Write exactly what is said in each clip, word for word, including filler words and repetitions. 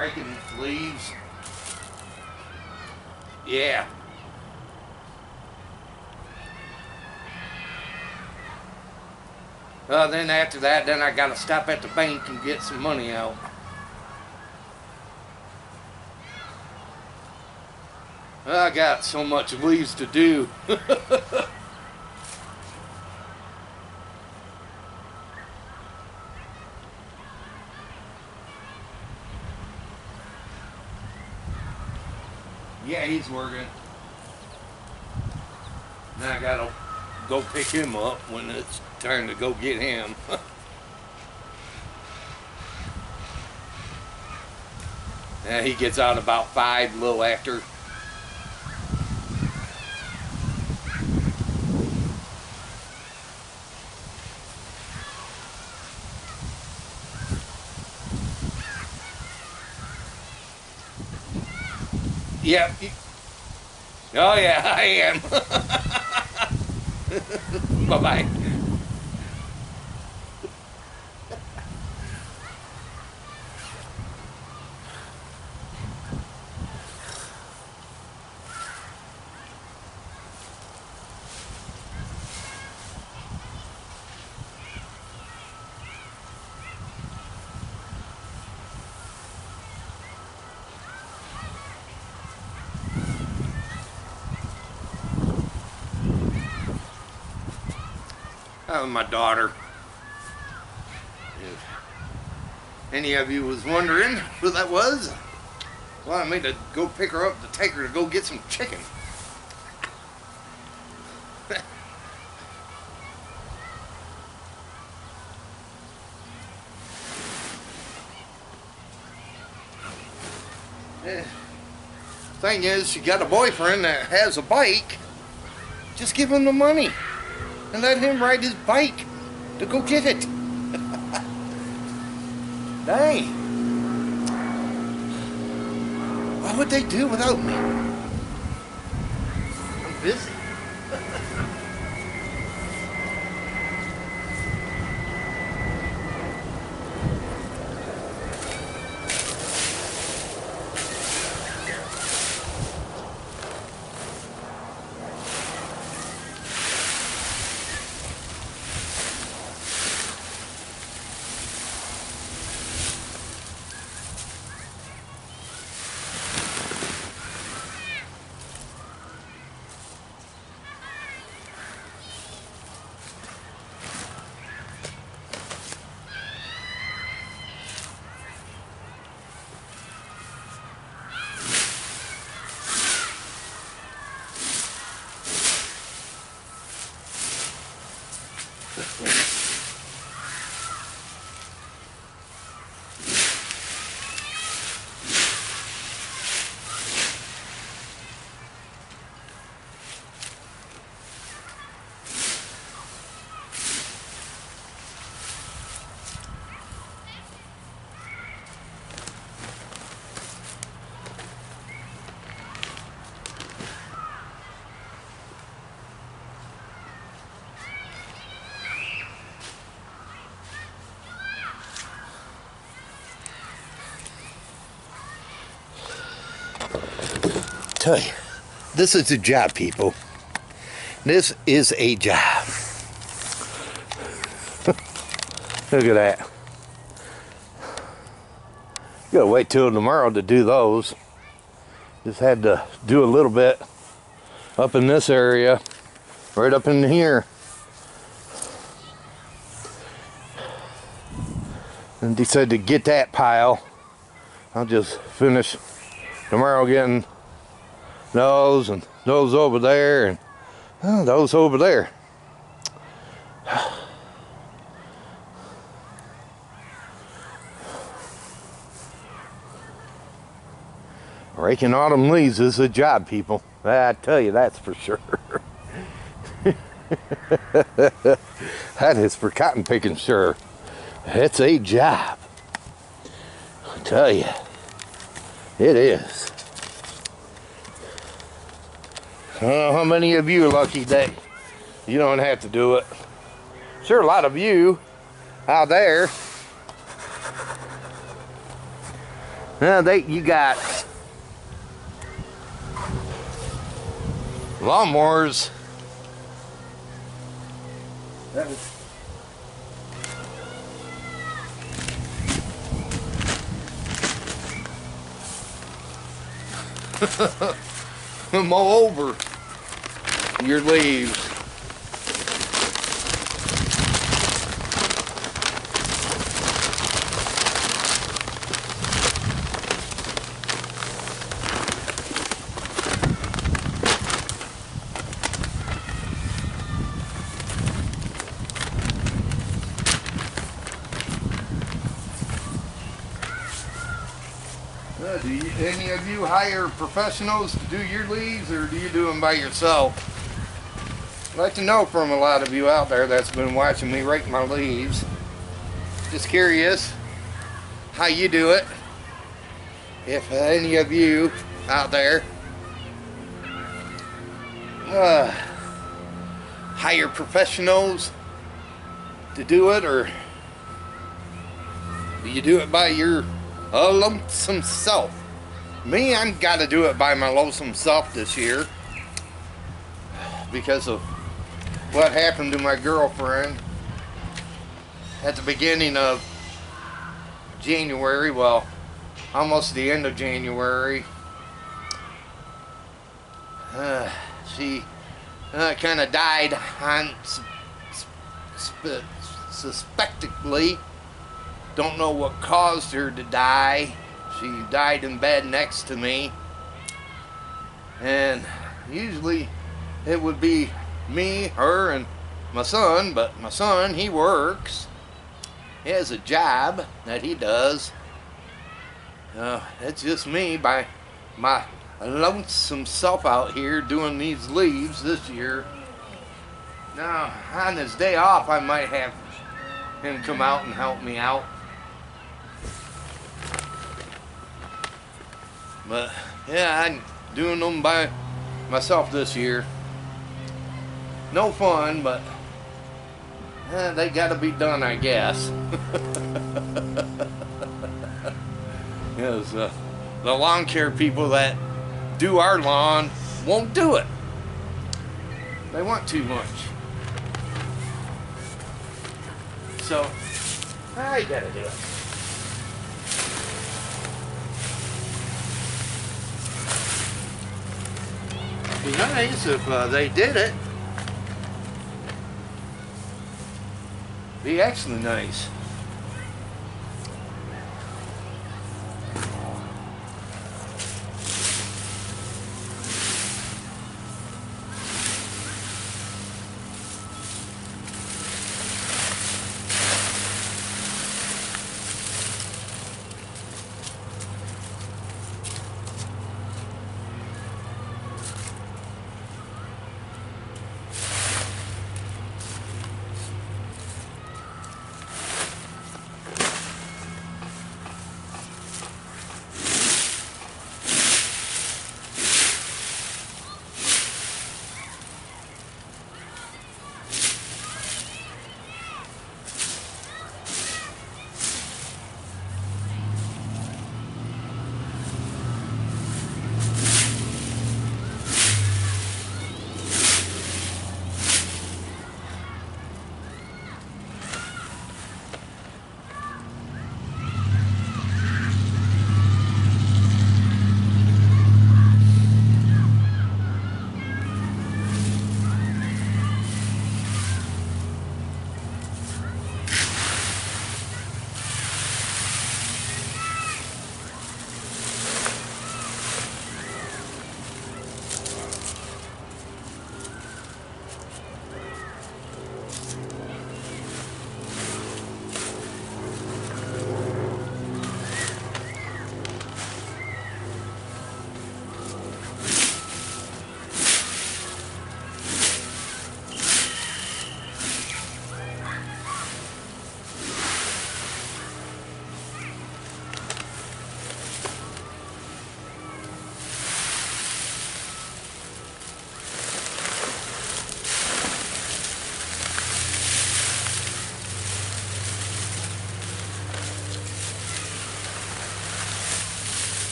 raking leaves. Yeah. Uh, then after that, then I gotta stop at the bank and get some money out. I got so much leaves to do. Yeah, he's working. Now I gotta go pick him up when it's time to go get him. And he gets out about five, a little after. Yeah. Oh yeah, I am. Bye-bye. That was my daughter. If any of you was wondering who that was, wanted me to go pick her up to take her to go get some chicken. Yeah. Thing is, she got a boyfriend that has a bike. Just give him the money and let him ride his bike to go get it. Dang. What would they do without me? I'm busy. Tell you, this is a job, people. This is a job. Look at that. You gotta wait till tomorrow to do those. Just had to do a little bit up in this area, right up in here. And decided to get that pile. I'll just finish tomorrow getting those and those over there and oh, those over there. Raking autumn leaves is a job, people. I tell you, that's for sure. That is for cotton picking, sure. It's a job. I tell you, it is. I don't know how many of you are lucky that you don't have to do it. Sure, a lot of you out there Now they, you got lawnmowers. That was mow over your leaves. Uh, do you, any of you hire professionals to do your leaves, or do you do them by yourself? I'd like to know from a lot of you out there that's been watching me rake my leaves. Just curious how you do it. If any of you out there uh, hire professionals to do it, or do you do it by your a lonesome self? Me, I'm got to do it by my lonesome self this year because of what happened to my girlfriend at the beginning of January. Well, almost the end of January. Uh, she uh, kind of died on sp suspectedly. Don't know what caused her to die. She died in bed next to me. And usually it would be me, her, and my son, but my son, he works. He has a job that he does. Uh, it's just me by my lonesome self out here doing these leaves this year. Now, on his day off, I might have him come out and help me out. But yeah, I'm doing them by myself this year. No fun, but eh, they gotta be done, I guess. Because uh, the lawn care people that do our lawn won't do it. They want too much. So I gotta do it. It'd be nice if uh, they did it. Be actually nice.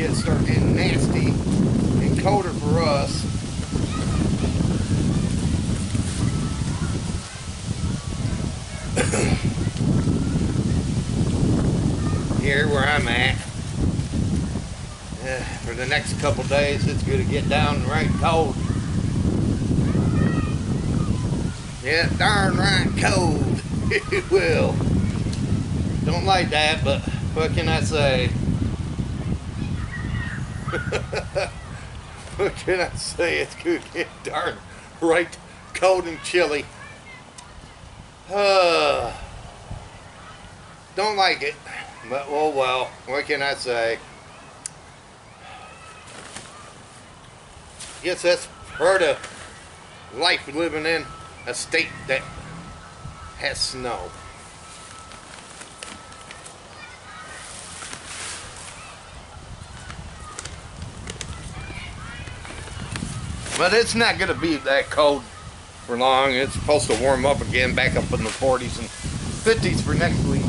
get start getting nasty and colder for us. Here where I'm at, uh, for the next couple days, it's going to get down right cold. Yeah, darn right cold. It will. Don't like that, but what can I say? What can I say? It's going to get darn right cold and chilly. Uh, don't like it, but oh well, what can I say? Guess that's part of life living in a state that has snow. But it's not going to be that cold for long. It's supposed to warm up again, back up in the forties and fifties for next week.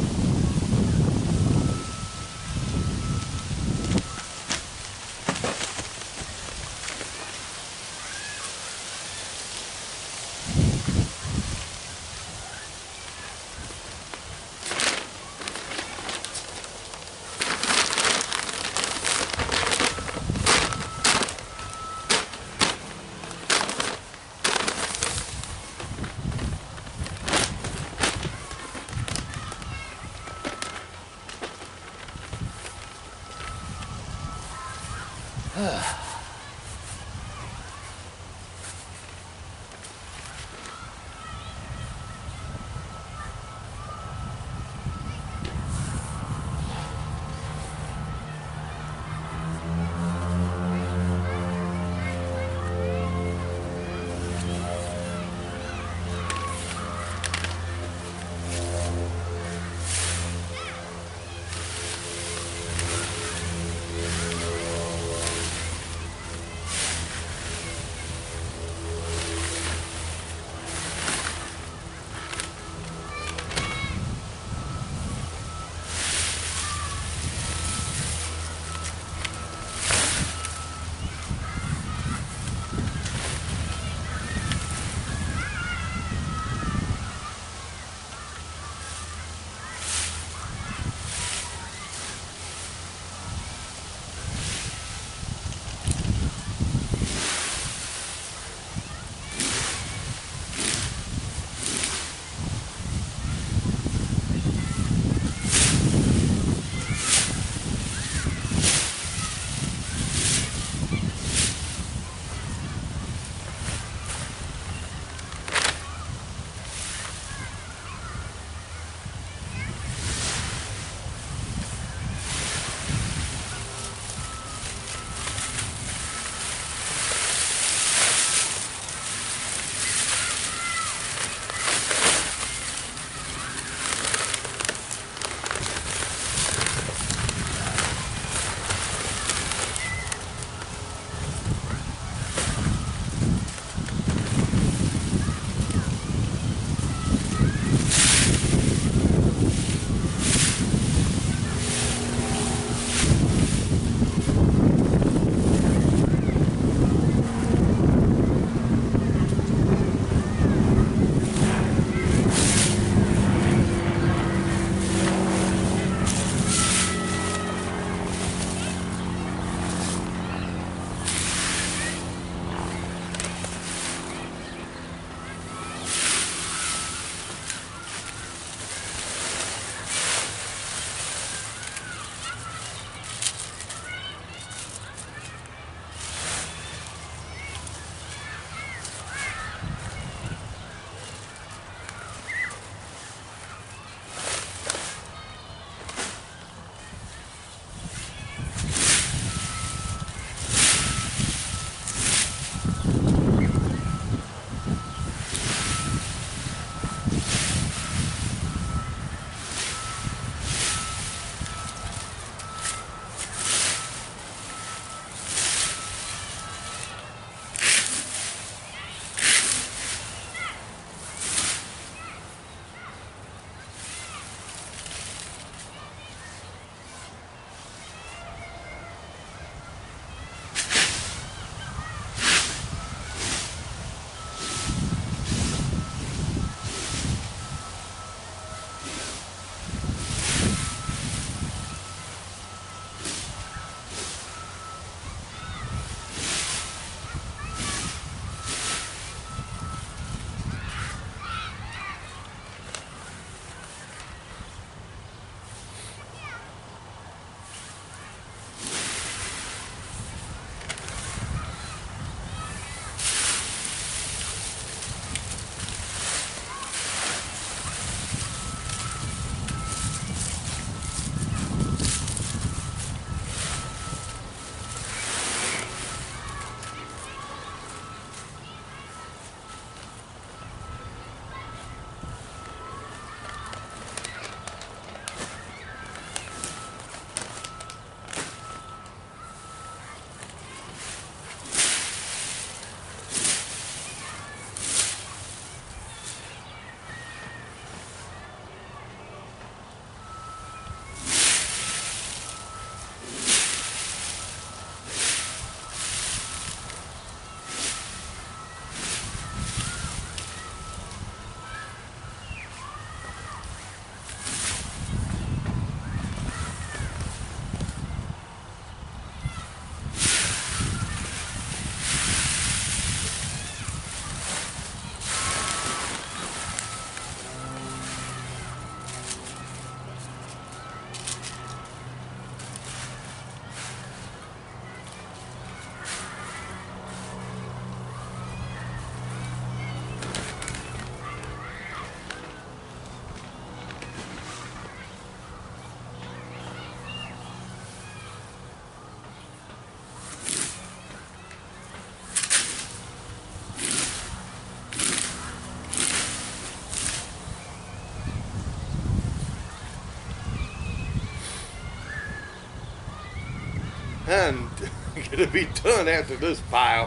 I'm gonna be done after this pile.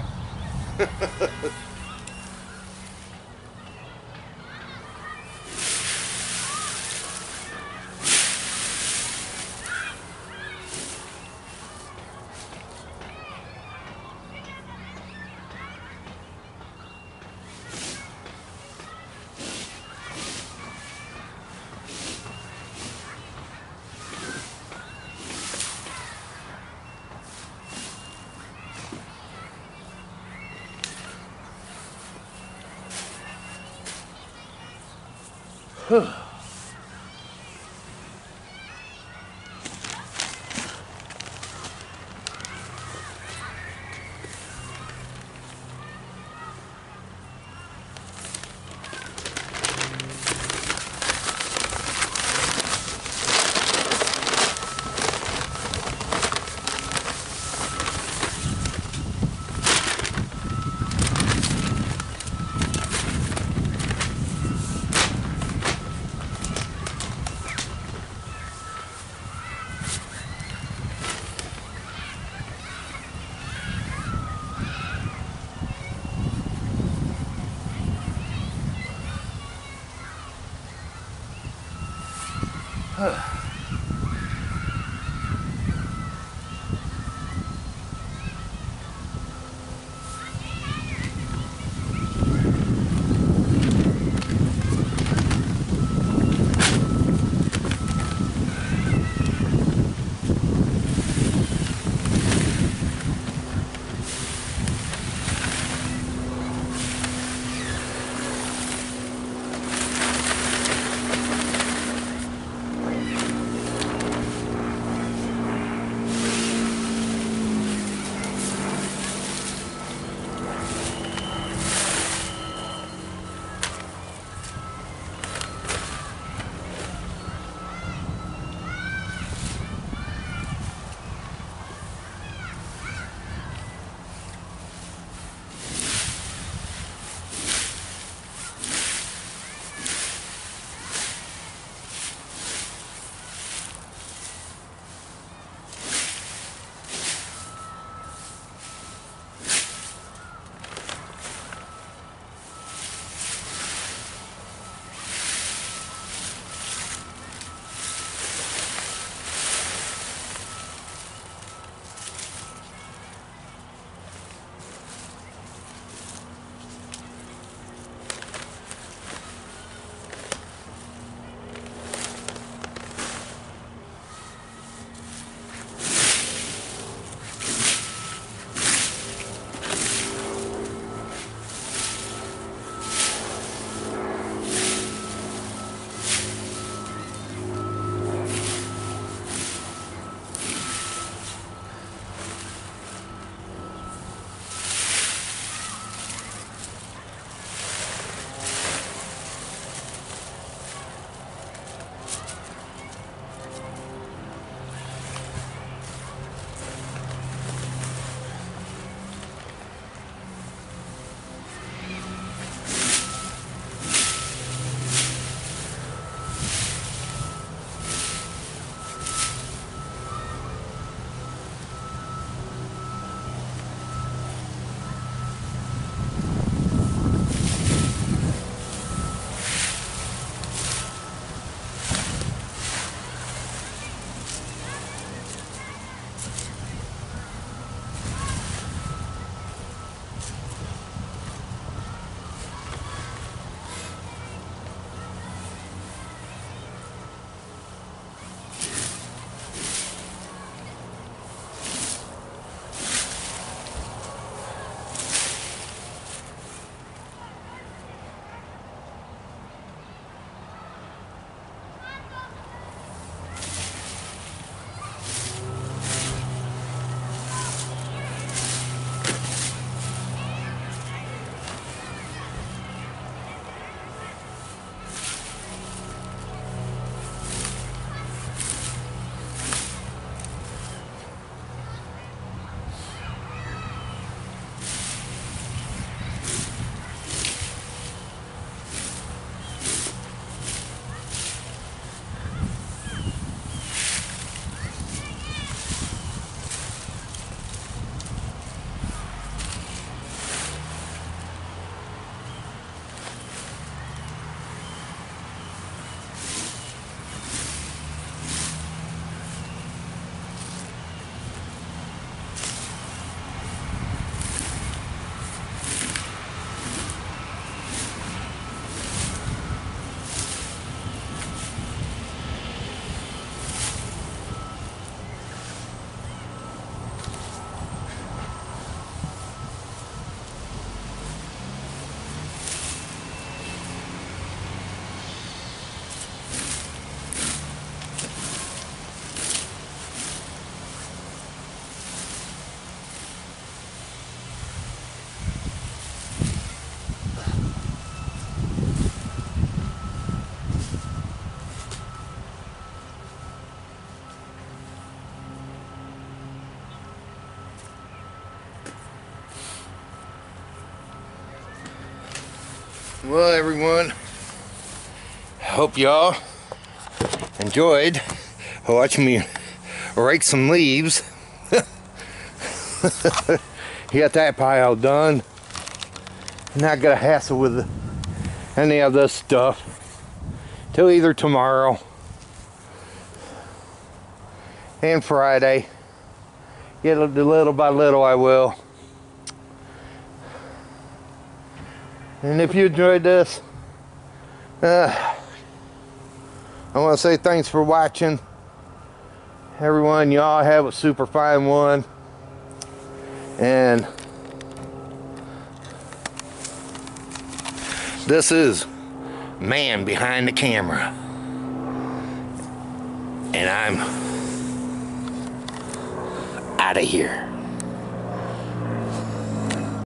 Well, everyone, hope y'all enjoyed watching me rake some leaves. Got that pile done. Not gonna hassle with any of this stuff till either tomorrow and Friday. Get it little by little, I will. And if you enjoyed this, uh, I want to say thanks for watching. Everyone, y'all have a super fine one. And this is Man Behind the Camera. And I'm out of here.